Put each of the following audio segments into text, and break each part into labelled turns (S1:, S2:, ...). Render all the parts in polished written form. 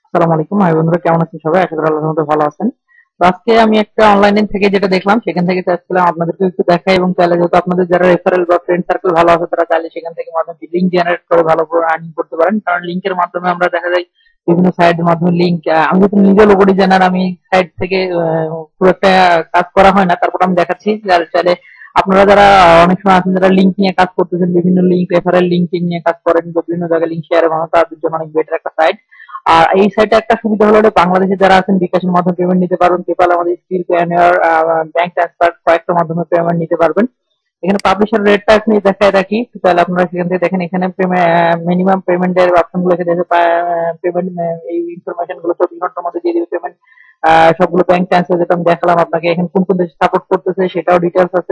S1: আসসালামু আলাইকুম ভাই বন্ধুরা, কেমন আছেন সবাই? আশা করি আল্লাহর মধ্যে ভালো আছেন। তো আজকে আমি একটা অনলাইন থেকে যেটা দেখলাম সেখান থেকে চাচ্ছিলাম আপনাদেরকে একটু দেখাই, এবং চাইলে যেহেতু আপনাদের যারা রেফারেল বা ফ্রেন্ড সার্কেল ভালো আছে তারা চাইলে সেখান থেকে মাধ্যমে লিঙ্ক জেনারেট করে ভালো করে আর্নিং করতে পারেন। কারণ লিঙ্কের মাধ্যমে আমরা দেখা যায় বিভিন্ন সাইটের মাধ্যমে লিঙ্ক, আমি যেহেতু নিজে লোগো ডিজাইনার, আমি সাইট থেকে খুব একটা কাজ করা হয় না, তারপর আমি দেখাচ্ছি যারা চাইলে আপনারা যারা অনেক সময় আছেন যারা লিঙ্ক নিয়ে কাজ করতেছেন, বিভিন্ন লিঙ্ক রেফারেল লিঙ্কিং নিয়ে কাজ করেন বা বিভিন্ন জায়গায় লিঙ্ক শেয়ারের মাধ্যমে, তাদের জন্য অনেক বেটার একটা সাইট। আর এই সাইটে একটা সুবিধা হলো বাংলাদেশে যারা আছেন বিকাশের মাধ্যমে পেমেন্ট নিতে পারবেন, পেপাল আমাদের স্কিল পেয়ার, ব্যাংক ট্রান্সফার কয়েকটা মাধ্যমে পেমেন্ট নিতে পারবেন। এখানে পাবলিশার রেটটা আপনি দেখায় রাখি, তাহলে আপনারা সেখান থেকে দেখেন। এখানে মিনিমাম পেমেন্টের অপশন গুলো এখানে পেমেন্ট, এই ইনফরমেশন গুলো 24 ঘন্টার মধ্যে দিয়ে দিবে পেমেন্ট। সবগুলো ব্যাংক ট্রান্সফার যেটা আমি দেখালাম আপনাকে, এখানে কোন কোন দেশে সাপোর্ট করতেছে সেটাও ডিটেলস আছে,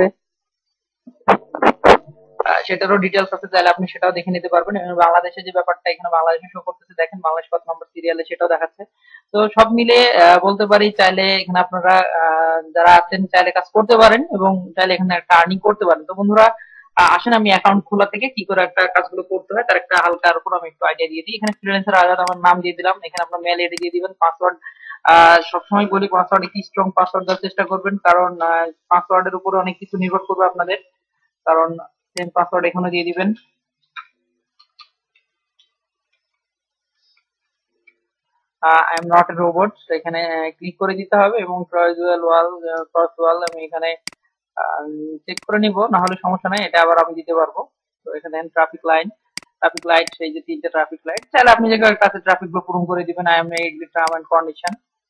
S1: সেটারও ডিটেলস আছে, চাইলে আপনি সেটাও দেখে নিতে পারবেন। এবং বাংলাদেশে যে ব্যাপারটা এখানে বাংলাদেশে শো করতেছে, দেখেন বাংলাদেশ কত নম্বর সিরিয়ালে সেটাও দেখাচ্ছে। তো সব মিলে বলতে পারি চাইলে এখানে আপনারা যারা আছেন চাইলে কাজ করতে পারেন এবং চাইলে এখানে একটা আর্নিং করতে পারেন। তো বন্ধুরা, আসেন আমি অ্যাকাউন্ট খোলা থেকে কি করে একটা কাজগুলো করতে হয় তার একটা হালকার উপর আমি একটু আইডিয়া দিয়ে দিই। এখানে ফ্রিল্যান্সার আজাদ আমার নাম দিয়ে দিলাম, এখানে আপনার মেল আইডি দিয়ে দিবেন, পাসওয়ার্ড সবসময় বলি পাসওয়ার্ড একটি স্ট্রং পাসওয়ার্ড দেওয়ার চেষ্টা করবেন, কারণ পাসওয়ার্ডের উপরে অনেক কিছু নির্ভর করবে আপনাদের। কারণ সেম পাসওয়ার্ড এখানে দিয়ে দিবেন। I am not a robot, এখানে ক্লিক করে দিতে হবে এবং ট্রাইজুয়াল ওয়াল ক্রস ওয়াল আমি এখানে চেক করে নিব, না হলে সমস্যা নাই, এটা আবার আমি দিতে পারবো। তো এখানে ট্রাফিক লাইন, ট্রাফিক লাইট, সেই যে তিনটে ট্রাফিক লাইট, চাইলে আপনি যে কাছে ট্রাফিক গুলো পূরণ করে দিবেন। I am aid term and condition.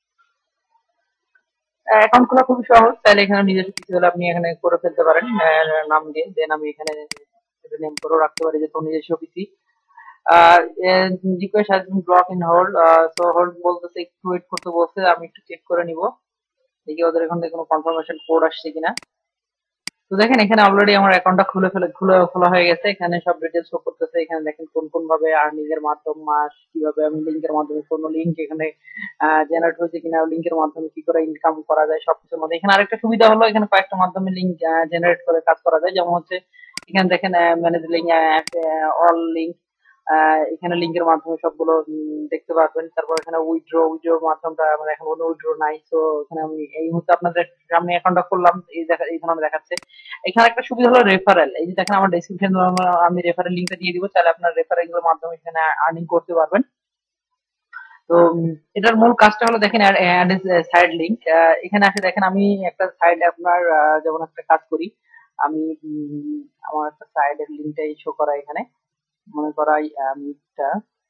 S1: Account খোলা খুবই সহজ, চাইলে এখানে নিজস্ব কিছু হলে আপনি এখানে করে ফেলতে পারেন নাম দিয়ে। দেন আমি এখানে নেম করেও রাখতে পারি যে তোর নিজস্ব PC. Request has been block in hold, so hold বলতেছে একটু ওয়েট করতে বলছে, আমি একটু চেক করে নিব দেখি ওদের এখান থেকে কোনো কনফার্মেশন কোড আসছে কিনা। তো দেখেন এখানে অলরেডি আমার অ্যাকাউন্টটা খোলা হয়ে গেছে, এখানে সব ডিটেলস শো করতেছে। এখানে দেখেন কোন কোন ভাবে আর্নিং এর মাধ্যম, মাস কিভাবে আমি লিংকের মাধ্যমে কোনো লিংক এখানে জেনারেট হয়েছে কিনা, লিংকের মাধ্যমে কি করে ইনকাম করা যায় সবকিছুর মধ্যে। এখানে আরেকটা সুবিধা হলো এখানে কয়েকটা মাধ্যমে লিংক জেনারেট করে কাজ করা যায়, যেমন হচ্ছে এখানে দেখেন ম্যানেজ লিঙ্ক, অল লিঙ্ক, এখানে লিঙ্কের মাধ্যমে সবগুলো দেখতে পারবেন। তারপর এখানে উইথড্রোর মাধ্যমটা আমার এখন কোনো উইথড্র নাই, তো এখানে আমি এই মুহূর্তে আপনাদের সামনে অ্যাকাউন্টটা করলাম, এইখানে দেখাচ্ছে। এখানে একটা সুবিধা হলো রেফারেল, এই যে দেখেন আমার ডেসক্রিপশন আমি রেফারেল লিঙ্কটা দিয়ে দিব, চাইলে আপনার রেফারেল এর মাধ্যমে এখানে আর্নিং করতে পারবেন। তো এটার মূল কাজটা হলো দেখেন অ্যাড সাইড লিঙ্ক। এখানে আসে দেখেন আমি একটা সাইড আপনার যেমন একটা কাজ করি, আমি আমার একটা সাইডের লিঙ্কটাই শো করা এখানে, মনে করাই আমি একটা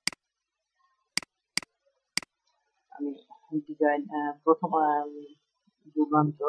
S1: আমি ডিজাইন প্রথম যুগান্তর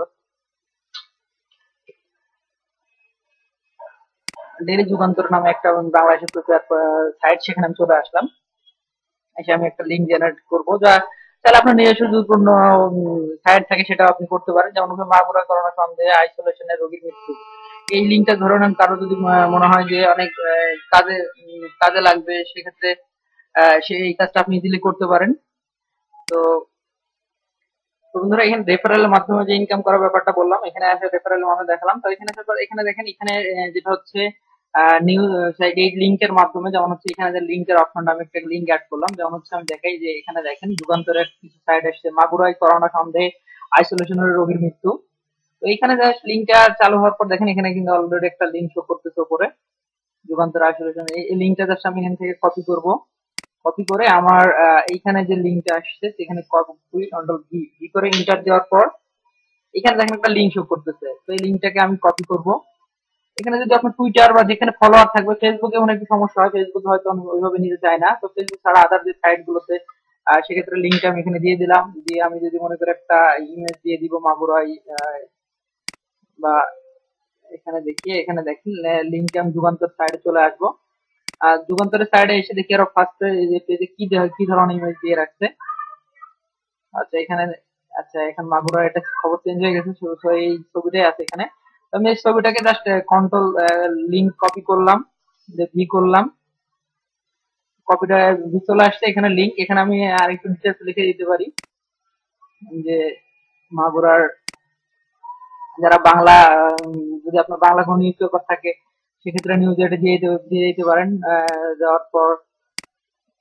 S1: ডেইলি যুগান্তর নামে একটা বাংলাদেশের প্রিপেয়ার সাইট, সেখানে আমি চলে আসলাম। এসে আমি একটা লিঙ্ক জেনারেট করবো, যা তাহলে আপনার নিজস্ব যদি কোনো সাইট থাকে সেটা আপনি করতে পারেন। যেমন মাগুরা করোনা সন্দেহে আইসোলেশনের রোগীর মৃত্যু, এই লিঙ্কটা ধরে নেন কারো যদি মনে হয় যে অনেক কাজে লাগবে, সেক্ষেত্রে সে এই কাজটা আপনি ইজিলি করতে পারেন। তো তো বন্ধুরা, এখানে রেফারেলের মাধ্যমে যে ইনকাম করার ব্যাপারটা বললাম, এখানে আসে রেফারেলের মাধ্যমে দেখালাম। তো এখানে আসার পর এখানে দেখেন, এখানে যেটা হচ্ছে নিউ এই লিঙ্কের মাধ্যমে, যেমন হচ্ছে এখানে যে লিঙ্কের অপশনটা, আমি একটা লিঙ্ক অ্যাড করলাম, যেমন হচ্ছে আমি দেখাই যে এখানে দেখেন যুগান্তরের কিছু সাইট আসছে, মাগুরায় করোনা সন্দেহে আইসোলেশনের রোগীর মৃত্যু। তো এখানে জাস্ট লিঙ্কটা চালু হওয়ার পর দেখেন এখানে কিন্তু অলরেডি একটা লিঙ্ক শো করতেছে উপরে, যুগান্তর আইসোলেশন। এই লিঙ্কটা জাস্ট আমি এখান থেকে কপি করব, কপি করে আমার এইখানে যে লিঙ্কটা আসছে সেখানে কপি কন্ট্রোল ভি ভি করে এন্টার দেওয়ার পর এখানে দেখেন একটা লিঙ্ক শো করতেছে। তো এই লিঙ্কটাকে আমি কপি করব। এখানে যদি আপনার টুইটার বা যেখানে ফলোয়ার থাকবে, ফেসবুকে অনেক সমস্যা হয়, ফেসবুকে হয়তো আমি ওইভাবে নিতে চাই না, তো ফেসবুক ছাড়া আদার যে সাইট গুলোতে সেক্ষেত্রে লিঙ্কটা আমি এখানে দিয়ে দিলাম। দিয়ে আমি যদি মনে করে একটা ইমেজ দিয়ে দিব মাগুরাই, বা এখানে দেখি, এখানে দেখি লিঙ্কে আমি যুগান্তর সাইডে চলে আসবো। আর যুগান্তরের সাইডে এসে দেখি আরো ফার্স্টে যে পেজে কি ধরনের ইমেজ দিয়ে রাখছে। আচ্ছা এখানে, আচ্ছা এখানে মাগুরা এটা খবর চেঞ্জ হয়ে গেছে, so এই ছবিটাই আছে এখানে। তো আমি এই ছবিটাকে জাস্ট কন্ট্রোল লিঙ্ক কপি করলাম, যে ভি করলাম, কপিটা ভি চলে আসছে, এখানে লিঙ্ক, এখানে আমি আরেকটু ডিটেলস লিখে দিতে পারি যে মাগুরার যারা বাংলা, যদি আপনার বাংলা কোনো নিউজ পেপার থাকে সেক্ষেত্রে নিউজ এটা দিয়ে দিতে পারেন। দেওয়ার পর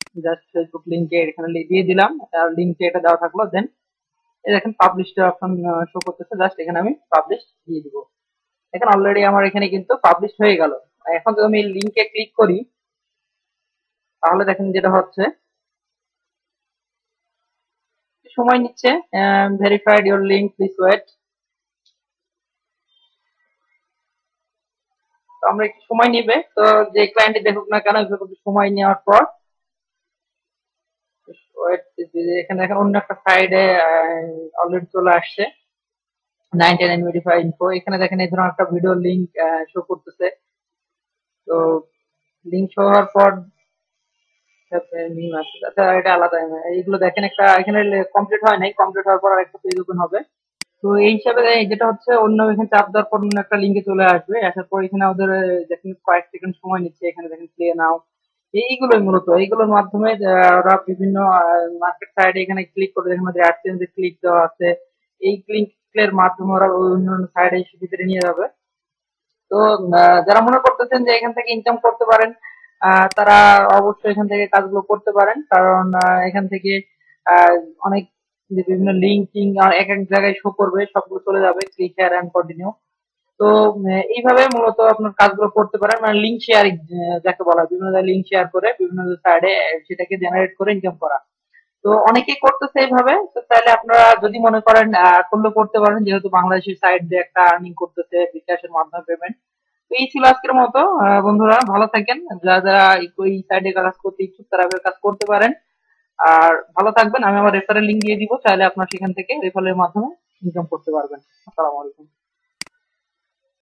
S1: জাস্ট ফেসবুক লিংকে এখানে দিয়ে দিলাম, আর লিংকে এটা দেওয়া থাকলো। দেন এই দেখেন পাবলিশড অপশন শো করতেছে, জাস্ট এখানে আমি পাবলিশ দিয়ে দিব। দেখেন অলরেডি আমার এখানে কিন্তু পাবলিশ হয়ে গেল। এখন যদি আমি লিংকে ক্লিক করি তাহলে দেখেন যেটা হচ্ছে, সময় নিচ্ছে, verified your link please wait. তো আমরা একটু সময় নিবে, তো যে ক্লায়েন্টে দেখুক না কেন একটু সময় নেওয়ার পর ওয়েট, এখানে দেখেন অন্য একটা সাইডে অলরেডি চলে আসছে 99 ভেরিফাই ইনফো। এখানে দেখেন এই ধরনের একটা ভিডিও লিংক শো করতেছে। তো লিংক শো হওয়ার পর আচ্ছা এটা আলাদা, এইগুলো দেখেন একটা এখানে কমপ্লিট হয় নাই, কমপ্লিট হওয়ার পর আরেকটা পেজ ওপেন হবে। তো এই হিসাবে যেটা হচ্ছে অন্য এখানে চাপ দেওয়ার পর অন্য একটা লিঙ্কে চলে আসবে, আসার পর এখানে ওদের দেখেন কয়েক সেকেন্ড সময় নিচ্ছে, এখানে দেখেন প্লে নাও। এইগুলোই মূলত এইগুলোর মাধ্যমে ওরা বিভিন্ন মার্কেট সাইডে এখানে ক্লিক করে দেখেন যে অ্যাডসেন্সে ক্লিক দেওয়া আছে, এই ক্লিকের মাধ্যমে ওরা অন্য সাইডে ভিতরে নিয়ে যাবে। তো যারা মনে করতেছেন যে এখান থেকে ইনকাম করতে পারেন, তারা অবশ্যই এখান থেকে কাজগুলো করতে পারেন, কারণ এখান থেকে আহ, অনেক যে বিভিন্ন লিঙ্ক টিঙ্ক এক এক জায়গায় শো করবে, সবগুলো চলে যাবে, ক্লিক হেয়ার এন্ড কন্টিনিউ। তো এইভাবে মূলত আপনার কাজগুলো করতে পারেন, মানে লিঙ্ক শেয়ারিং যাকে বলা হয়, বিভিন্ন লিঙ্ক শেয়ার করে বিভিন্ন সাইডে সেটাকে জেনারেট করে ইনকাম করা। তো অনেকেই করতেছে এইভাবে। তো তাহলে আপনারা যদি মনে করেন করলে করতে পারেন, যেহেতু বাংলাদেশের সাইড দিয়ে একটা আর্নিং করতেছে বিকাশের মাধ্যমে পেমেন্ট। তো এই ছিল আজকের মতো। বন্ধুরা ভালো থাকেন, যারা যারা এই সাইডে কাজ করতে ইচ্ছুক তারা এভাবে কাজ করতে পারেন। আর ভালো থাকবেন। আমি আমার রেফারেল লিংক দিয়ে দিব, চাইলে আপনার সেখান থেকে রেফারেলের মাধ্যমে ইনকাম করতে পারবেন। আসসালামু আলাইকুম।